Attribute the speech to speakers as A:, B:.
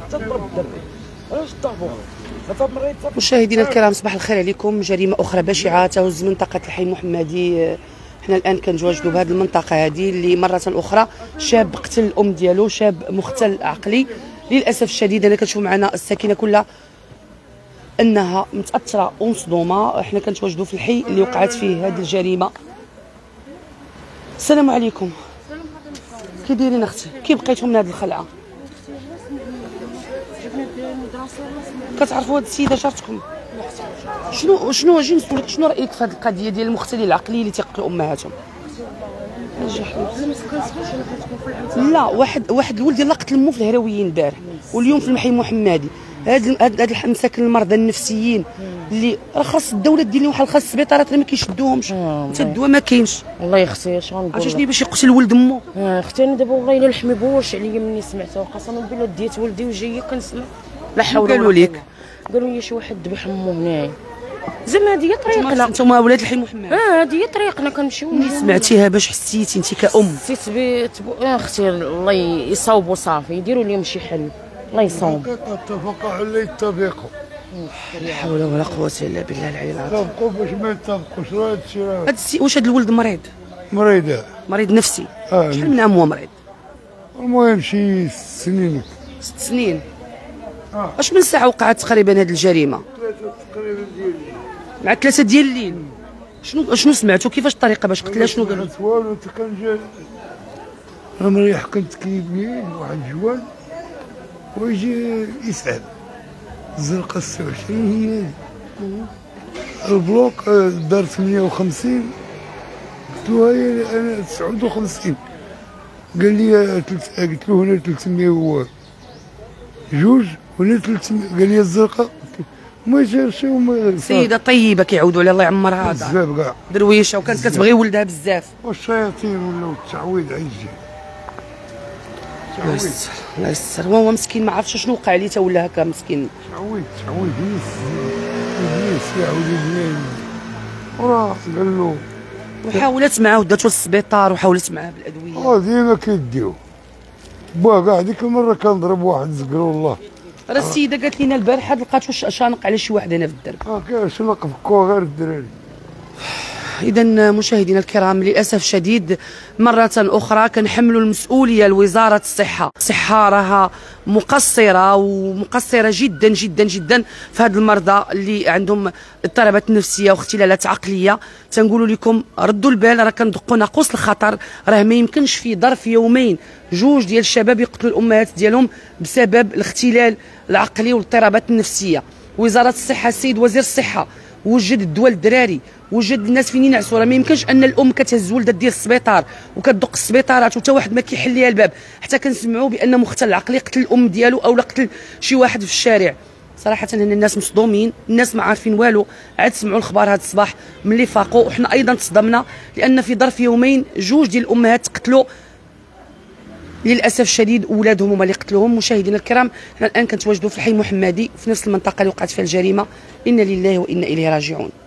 A: تضرب الدري علاش ضربوها؟
B: مشاهدينا الكرام صباح الخير عليكم. جريمه اخرى بشعه تهز منطقه الحي المحمدي. حنا الان كنتواجدوا بهذه المنطقه هذه اللي مره اخرى شاب قتل الام ديالو، شاب مختل عقلي. للاسف الشديد انا كنشوف معنا الساكنه كلها انها متاثره ومصدومه. حنا كنتواجدوا في الحي اللي وقعت فيه هذه الجريمه. السلام عليكم. كي دايرين اختي؟ كي بقيتوا من هذه الخلعه؟ كتعرفوا هاد السيده جارتكم؟ شنو اجي نسولك، شنو رايك في هذه القضيه ديال المختلين العقليين اللي تيقتلوا امهاتهم؟ لا، واحد الولد يلاه قتل امه في الهرويين البارح، واليوم في المحي المحمدي. هاد المساكن المرضى النفسيين اللي راه خاص الدوله دير لهم بحال خاص السبيطارات اللي ما كيشدوهمش، حتى الدواء ما كاينش.
C: والله يا اختي اش غنقول؟
B: عرفتي شنو باش يقتل ولد امه؟
C: اختي انا دابا والله الا لحمي بوش عليا مني سمعتها، قسما بالله ديت ولدي وجايه كنسمع. لا حول ولا قوه.
B: قالوا لك؟
C: قالوا لي شي واحد ذبح امه هنايا. زعما هذه هي طريقنا
B: انتما ولاد الحي محمد.
C: هذه هي طريقنا كنمشيو.
B: ملي سمعتيها باش حسيتي انت كأم؟
C: حسيت اختي الله يصاوبوا صافي، يديروا لهم شي حل، الله يصاوب.
A: اتفقوا على يتفقوا.
B: لا حول ولا قوة الا بالله العلي العظيم.
A: اتفقوا باش ما يتفقوش. راه هادشي
B: واش هذا الولد مريض؟ مريض نفسي؟ شحال من عام هو مريض؟
A: المهم شي 6 سنين.
B: 6 سنين. اش من ساعة وقعت تقريبا هذه الجريمة؟
A: 3 تقريبا ديال الليل.
B: مع 3 ديال الليل. شنو سمعتوا؟ كيفاش الطريقة باش قتلها؟ شنو قالوا؟
A: والو كان جا انا مريح، كنت كيبين واحد الجوال ويجي يسعد الزرقاء 26 هي البلوك دار 58. قلت له هي انا 59. قال لي قلت له هنا 302 وهنا 300. قال لي الزرقاء ما جاش.
B: سيدة طيبة كيعودوا عليها الله يعمرها،
A: بزاف كاع
B: درويشة، وكانت كتبغي ولدها بزاف.
A: والشياطين ولاو التعويض عيجي.
B: الله يستر الله يستر. هو مسكين ما عرفش شنو وقع ليه، تا ولا هكا مسكين.
A: تعويض يعاود يبني. وراه قال له
B: وحاولت معاه وداتو للسبيطار وحاولت معاه بالادويه.
A: ديما كيديو باه كاع. ديك المره كنضرب واحد زقر والله.
B: راه السيده قالت لنا البارحه لقات واش شانق على شي واحد هنا في الدرب.
A: كاع شنق فكوها غير الدراري.
B: إذا مشاهدينا الكرام للأسف الشديد مرة أخرى كنحملوا المسؤولية لوزارة الصحة. الصحة راها مقصرة جدا جدا جدا في هاد المرضى اللي عندهم اضطرابات نفسية واختلالات عقلية. تنقولوا لكم ردوا البال، راه كندقوا ناقوس الخطر. راه ما يمكنش في ظرف يومين 2 ديال الشباب يقتلوا الأمهات ديالهم بسبب الاختلال العقلي والاضطرابات النفسية. وزارة الصحة، السيد وزير الصحة وجد الدواء للدراري، وجد الناس فين ينعسوا. راه ما يمكنش ان الام كتهز ولدها ديال السبيطار وكتدق السبيطارات وتا واحد ما كيحل ليها الباب حتى كنسمعوا بان مختل عقلي قتل الام ديالو او قتل شي واحد في الشارع. صراحه هنا الناس مصدومين، الناس ما عارفين والو. عاد سمعوا الخبر هذا الصباح ملي فاقوا، وحنا ايضا تصدمنا لان في ظرف يومين 2 ديال الامهات قتلوا للاسف الشديد، اولادهم هما اللي قتلوهم. مشاهدينا الكرام حنا الان كنتواجدوا في الحي المحمدي في نفس المنطقه اللي وقعت فيها الجريمه. انا لله وانا اليه راجعون.